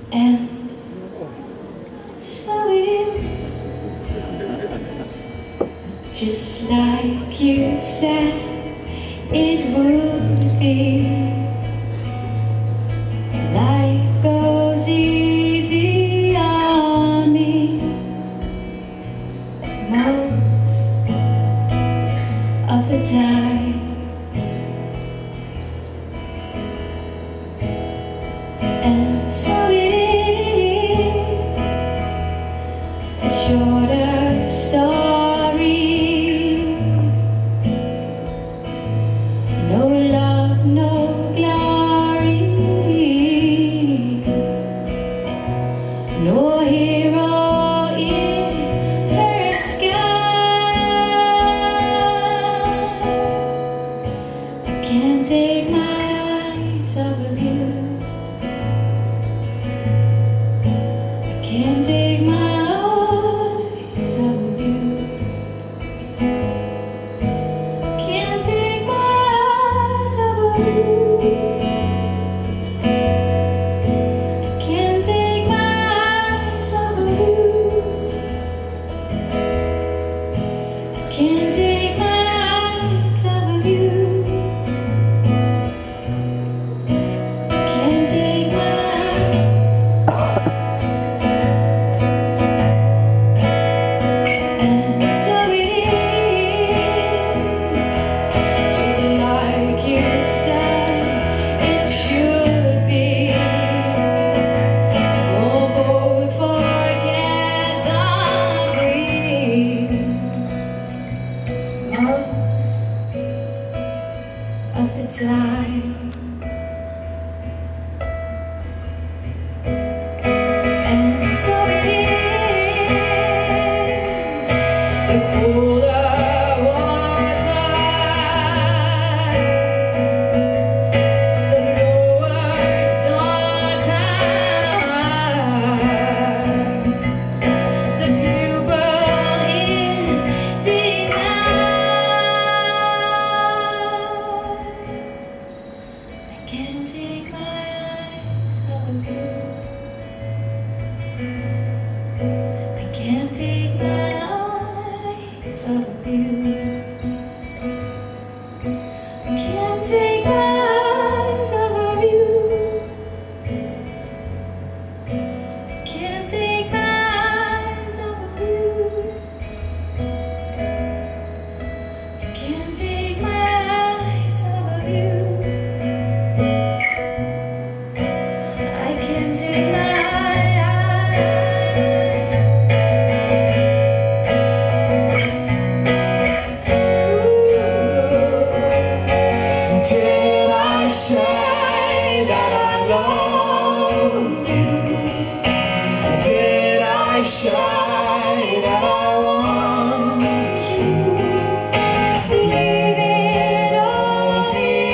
And so it is, just like you said it would be. Life goes easy on me most of the time. And so it is a shorter story. No love, no glory, no hero in her sky. I can't take my eyes off of you. Can't take my eyes off of you. Can't take my eyes off of you. Can't take my eyes off of you. Can't take my eyes off of you. Can't take my of the time. And so it is, the colder water, the lower star time, the pupil in the I can't take my eyes off of you. I can't take my eyes off of you. I can't take my eyes off of you. I can't take my eyes off of you. I can't take my eyes off of you. Did I say that I love you? Did I say that I want you? Leave it all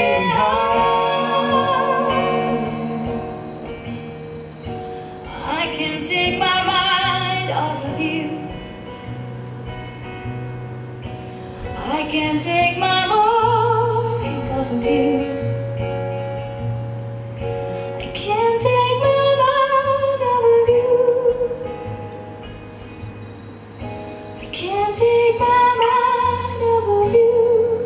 behind. I can't take my mind off of you. I can't take my mind off of you. I can't take my mind off of you. I can't take my mind off of you.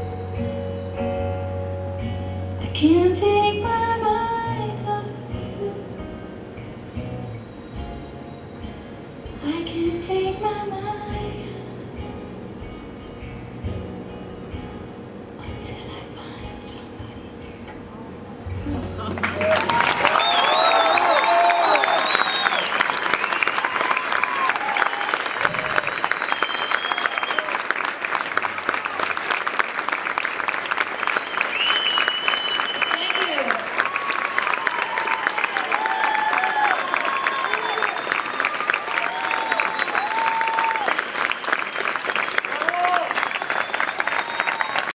I can't take my mind off of you. I can't take my mind.